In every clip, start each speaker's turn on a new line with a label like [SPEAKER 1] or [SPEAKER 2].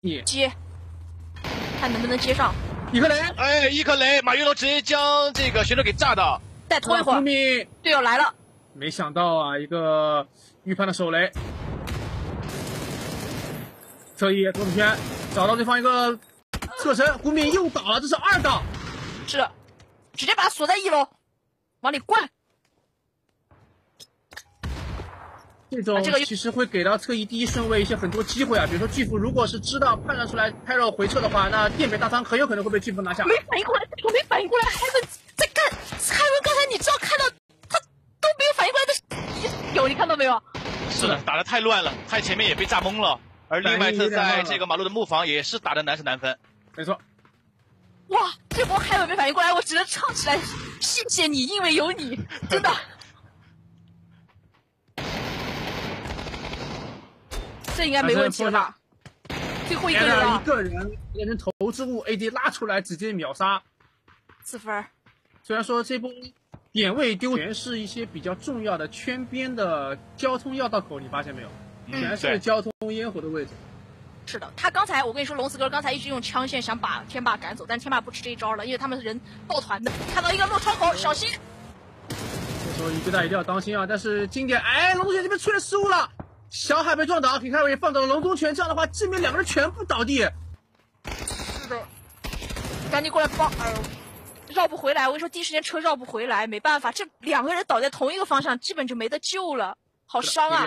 [SPEAKER 1] 你
[SPEAKER 2] 接，看能不能接上。
[SPEAKER 1] 一颗雷，
[SPEAKER 3] 哎，一颗雷，马云龙直接将这个选手给炸到。
[SPEAKER 2] 再拖一会儿，队友来了。
[SPEAKER 1] 没想到啊，一个预判的手雷，侧翼左手圈找到对方一个侧身，古敏又倒了，这是2倒。
[SPEAKER 2] 是的，直接把他锁在1楼，往里灌。
[SPEAKER 1] 这种其实会给到侧翼第1顺位一些很多机会啊，比如说巨斧如果是知道判断出来拍肉回撤的话，那电北大仓很有可能会被巨斧拿下。
[SPEAKER 2] 没反应过来，我没反应过来，海文在干。海文刚才你知道看到他都没有反应过来的，有你看到没有？
[SPEAKER 3] 是的，打得太乱了，太前面也被炸懵了。而另外一侧在这个马路的木房也是打得难舍难分。
[SPEAKER 1] 没错。
[SPEAKER 2] 哇，这波海文没反应过来，我只能唱起来，谢谢你，因为有你，真的。这应该没问题了吧？最后一个人了，
[SPEAKER 1] 一个人变成投掷物 ，AD 拉出来直接秒杀
[SPEAKER 2] ，4分。虽
[SPEAKER 1] 然说这波点位丢全是一些比较重要的圈边的交通要道口，你发现没有？全是交通烟火的位置。
[SPEAKER 2] 是的，他刚才我跟你说，龙四哥刚才一直用枪线想把天霸赶走，但是天霸不吃这一招了，因为他们人抱团的。看到一个落窗口，小心！
[SPEAKER 1] 这时候一个大一定要当心啊！但是经典，哎，龙卷这边出现失误了。小海被撞倒，给开伟放到了龙中拳，这样的话，这边2个人全部倒地。
[SPEAKER 2] 是的，赶紧过来帮！哎呦，绕不回来！我跟你说，第一时间车绕不回来，没办法，这2个人倒在同一个方向，基本就没得救了，好伤啊！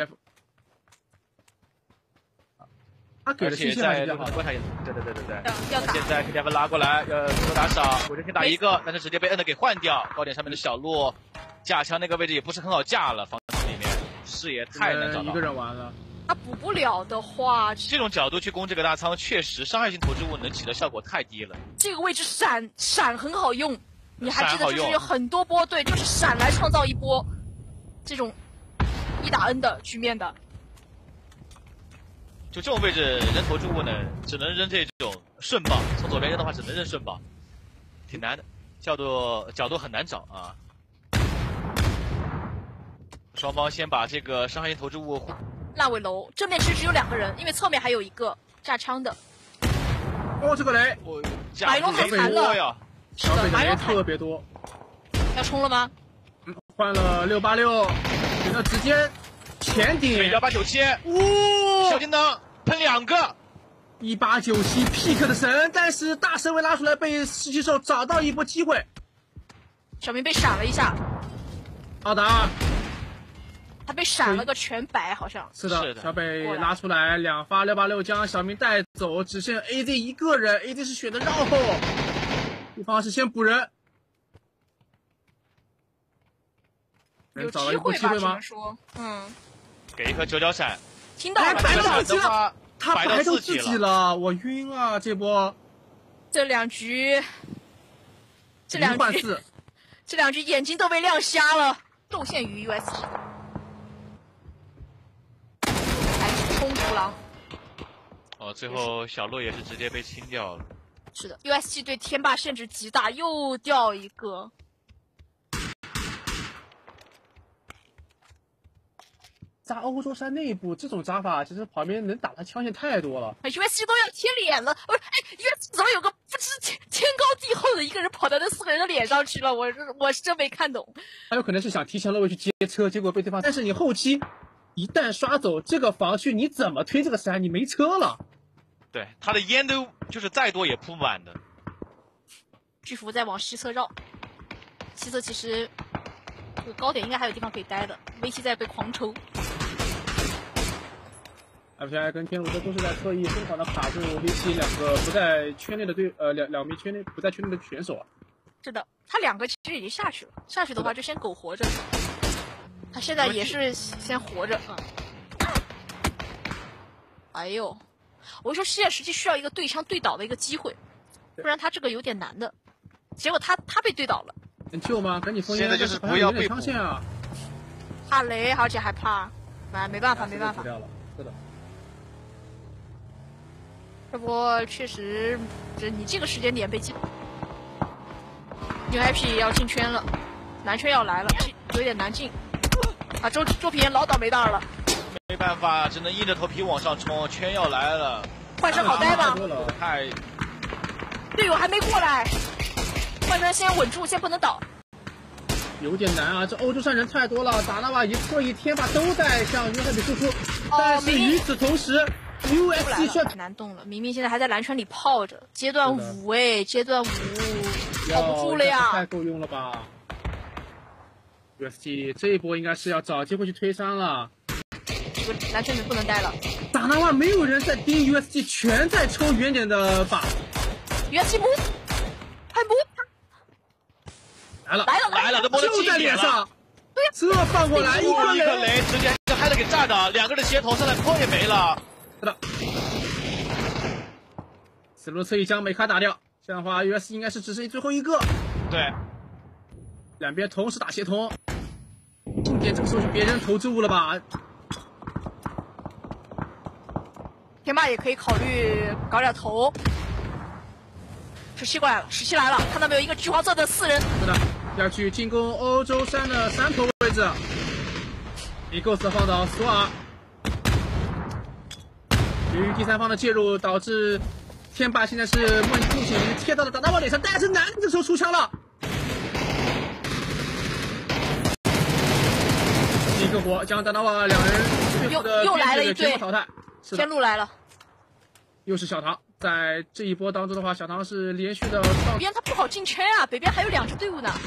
[SPEAKER 1] 他给了信息
[SPEAKER 3] 在观察也，对，
[SPEAKER 2] 要打。
[SPEAKER 3] 现在 KTF 拉过来，多打少，我这先打一个，但是直接被摁的给换掉。高点上面的小路架枪那个位置也不是很好架了，房子里面。视野太难找到，
[SPEAKER 1] 一个人完了。
[SPEAKER 2] 他补不了的话，
[SPEAKER 3] 这种角度去攻这个大仓，确实伤害性投掷物能起的效果太低了。
[SPEAKER 2] 这个位置闪很好用，你还记得就是有很多波，对，就是闪来创造一波这种1打 N 的局面的。
[SPEAKER 3] 就这种位置扔投掷物呢，只能扔这种顺棒，从左边扔的话只能扔顺棒，挺难的，角度很难找啊。双方先把这个伤害性投掷物
[SPEAKER 2] 烂尾楼正面其实只有2个人，因为侧面还有一个架枪的。
[SPEAKER 1] 哦，这个雷，
[SPEAKER 2] 马云龙太残了
[SPEAKER 3] 呀！
[SPEAKER 1] 是的，马云龙特别多。
[SPEAKER 2] 要冲了吗？
[SPEAKER 1] 换了686，选择直接前顶。
[SPEAKER 3] 1 8 9 7，小金灯喷2个。
[SPEAKER 1] 1897 pick 的神，但是大神位拉出来被17兽找到一波机会。
[SPEAKER 2] 小明被闪了一下。
[SPEAKER 1] 2打2。
[SPEAKER 2] 他被闪了个全白，好像
[SPEAKER 1] 是的，小北拉出来2发686将小明带走，只剩 AZ 一个人 ，AZ 是选择绕后，对方是先补人，
[SPEAKER 2] 有
[SPEAKER 1] 找了一波机会吗？
[SPEAKER 3] 给一颗九角闪，
[SPEAKER 2] 听到了，
[SPEAKER 1] 摆到自己
[SPEAKER 3] 了，
[SPEAKER 1] 他摆到自己了，我晕啊！这波，
[SPEAKER 2] 这两局眼睛都被亮瞎了，受限于 USG。冲突狼。
[SPEAKER 3] 哦，最后小鹿也是直接被清掉了。
[SPEAKER 2] 是的 ，USG 对天霸限制极大，又掉一个。
[SPEAKER 1] 扎欧洲山内部这种扎法，其实旁边能打他枪线太多了。
[SPEAKER 2] USG 都要贴脸了，不是？哎 ，USG 怎么有个不知天高地厚的一个人跑到那4个人的脸上去了？我是真没看懂。
[SPEAKER 1] 他有可能是想提前落位去接车，结果被对方。但是你后期一旦刷走这个防区，你怎么推这个山？你没车了。
[SPEAKER 3] 对，他的烟都就是再多也铺不满的。
[SPEAKER 2] 巨幅在往西侧绕，西侧其实这个高点应该还有地方可以待的。V7在被狂抽。
[SPEAKER 1] FPI 跟天路车都是在侧翼疯狂的卡住 V7两个不在圈内的两名圈内不在圈内的选手啊。
[SPEAKER 2] 是的，他2个其实已经下去了，下去的话就先苟活着。他现在也是先活着。哎呦，我说现在实际需要一个对枪对倒的一个机会，不然他这个有点难的。结果他被对倒了。
[SPEAKER 1] 能救吗？赶紧封烟！
[SPEAKER 3] 现在就是不要被
[SPEAKER 1] 枪线啊！
[SPEAKER 2] 怕雷，而且还怕，没办法。
[SPEAKER 1] 掉了，是的。
[SPEAKER 2] 这波确实，你这个时间点被击。UIP 要进圈了，南圈要来了，有点难进。啊，周平老倒霉蛋了。
[SPEAKER 3] 没办法，只能硬着头皮往上冲，圈要来了。
[SPEAKER 2] 换身好呆吗？
[SPEAKER 3] 太，
[SPEAKER 2] 队友还没过来，换身先稳住，先不能倒。
[SPEAKER 1] 有点难啊，这欧洲上人太多了，达纳瓦一侧翼天霸都在向约翰比输出，但是与此同时 ，USC 却
[SPEAKER 2] 难动了。明明现在还在蓝圈里泡着，阶段5哎，阶段5，保不住了呀！
[SPEAKER 1] 太够用了吧 ？USC 这一波应该是要找机会去推3了。
[SPEAKER 2] 这个蓝圈里不能待了。
[SPEAKER 1] 达纳瓦没有人在盯 USC， 全在抽远点的靶。
[SPEAKER 2] USC 摸，还摸。
[SPEAKER 1] 来了，
[SPEAKER 3] 这波
[SPEAKER 1] 就在脸上，
[SPEAKER 2] 对呀，
[SPEAKER 1] 这放过来一个
[SPEAKER 3] 雷，直接把海德给炸的，两个人协同上来坡也没了。
[SPEAKER 1] 是的，此路侧翼将美卡打掉，这样的话 US 应该是只剩最后一个。
[SPEAKER 3] 对，
[SPEAKER 1] 两边同时打协同，重点这个时候是别人投掷物了吧？
[SPEAKER 2] 天霸也可以考虑搞点头。17过来了，17来了，看到没有？一个橘黄色的4人。
[SPEAKER 1] 是的，要去进攻欧洲山的3头位置。一构思放到索尔，由于第3方的介入，导致天霸现在是梦不醒，贴到了达纳瓦脸上，但是男这时候出枪了。一个火将达纳瓦两人最后的
[SPEAKER 2] 又来了一队
[SPEAKER 1] 淘汰。
[SPEAKER 2] 天路来了，
[SPEAKER 1] 又是小唐。在这一波当中的话，小唐是连续的
[SPEAKER 2] 北边他不好进圈啊，北边还有2支队伍呢。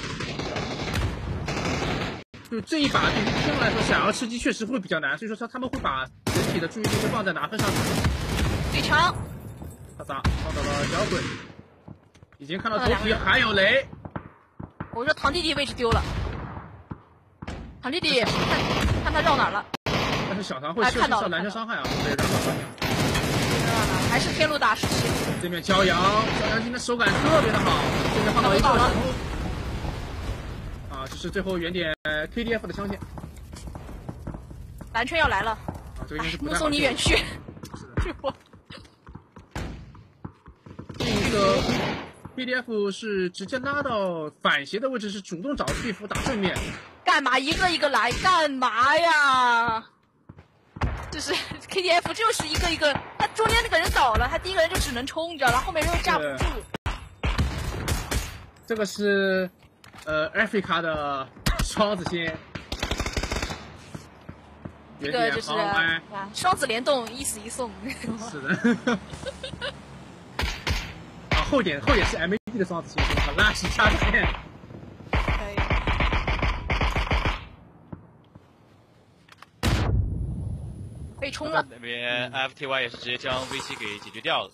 [SPEAKER 1] 就这一把对于天龙来说，想要吃鸡确实会比较难，所以说他们会把整体的注意力会放在拿分上。
[SPEAKER 2] 对枪，
[SPEAKER 1] 他咋放到了小鬼，已经看到头皮还有雷。
[SPEAKER 2] 我说堂弟弟位置丢了，堂弟弟看他绕哪了。
[SPEAKER 1] 但是小唐会受到蓝圈伤害啊，对，然后
[SPEAKER 2] 还是天路打17。
[SPEAKER 1] 这面骄阳今天手感特别的好，这边放到一个小偷。啊，这是最后原点 KDF 的枪线。
[SPEAKER 2] 蓝圈要来了，
[SPEAKER 1] 啊，这个应该是
[SPEAKER 2] 目送你远去。这波。
[SPEAKER 1] 这个 KDF 是直接拉到反斜的位置，是主动找巨斧打正面。
[SPEAKER 2] 干嘛一个一个来？干嘛呀？就是 KDF 就是一个一个，他中间那个人倒了，他第一个人就只能冲，你知道吧？后面人又架不住。
[SPEAKER 1] 这个是Africa 的双子星，
[SPEAKER 2] 这个就是双子联动，一死一送。
[SPEAKER 1] 是的。啊，后点是 MAD 的双子星，拉屎插线。
[SPEAKER 2] 可以。被冲了。
[SPEAKER 3] 那边 FTY 也是直接将 VC 给解决掉了。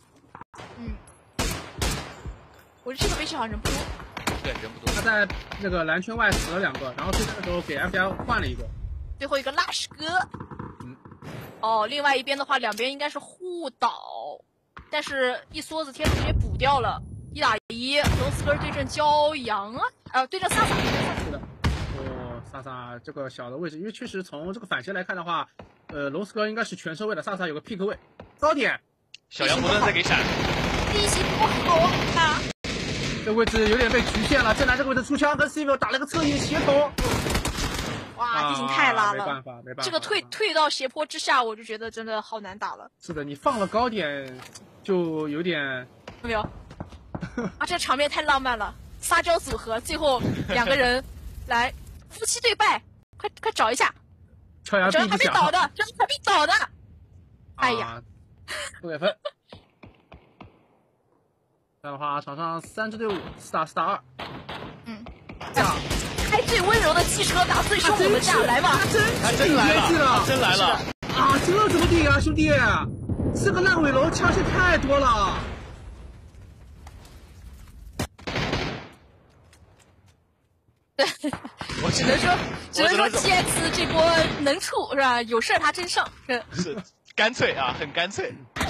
[SPEAKER 2] 我觉得这个 VC 好像人不多。
[SPEAKER 3] 对，人不多。
[SPEAKER 1] 他在那个蓝圈外死了2个，然后推单的时候给 FTY 换了一个。
[SPEAKER 2] 最后一个拉屎哥。哦，另外一边的话，两边应该是互倒，但是一梭子天路直接补掉了，1打1，罗斯根对阵骄阳啊，对阵萨萨。
[SPEAKER 1] 是的。萨萨这个小的位置，因为确实从这个反斜来看的话，龙斯哥应该是全车位的，萨萨有个 pick 位，高点。
[SPEAKER 3] 小杨不断在给闪，
[SPEAKER 2] 地形不好啊！
[SPEAKER 1] 这位置有点被局限了，正南这个位置出枪跟 Civil 打了个侧翼协同。
[SPEAKER 2] 哇，地形太拉了，
[SPEAKER 1] 没办法。
[SPEAKER 2] 这个退到斜坡之下，我就觉得真的好难打了。
[SPEAKER 1] 是的，你放了高点，就有点。
[SPEAKER 2] 没有。啊，这场面太浪漫了，撒娇组合，最后2个人来夫妻对拜，快找一下。
[SPEAKER 1] 敲牙
[SPEAKER 2] 这还没倒的，这还没倒的。哎呀，
[SPEAKER 1] 不给分。这样的话，场上3支队伍，4打2。
[SPEAKER 2] 开最温柔的汽车打最凶猛的架，来吧！
[SPEAKER 1] 他真来了，
[SPEAKER 3] 真来了！
[SPEAKER 1] 啊，这怎么顶啊，兄弟？这个烂尾楼枪线太多了。
[SPEAKER 2] 对，我只能说 GX 这波能处是吧？有事他真上，
[SPEAKER 3] 是干脆啊，很干脆。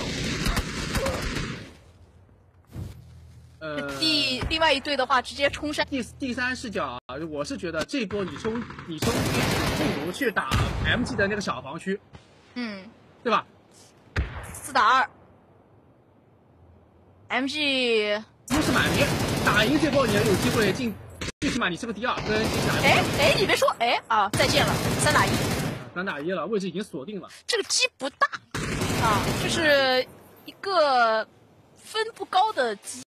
[SPEAKER 2] 另外一队的话，直接冲山。
[SPEAKER 1] 第3视角啊，我是觉得这波你冲不如去打 MG 的那个小防区，对吧
[SPEAKER 2] ？4打2，MG
[SPEAKER 1] 优势满零，打赢这波你也有机会进，最起码你是个第2，跟
[SPEAKER 2] 你别说，再见了，3打1，
[SPEAKER 1] 3打1了，位置已经锁定了。
[SPEAKER 2] 这个鸡不大啊，就是一个分不高的机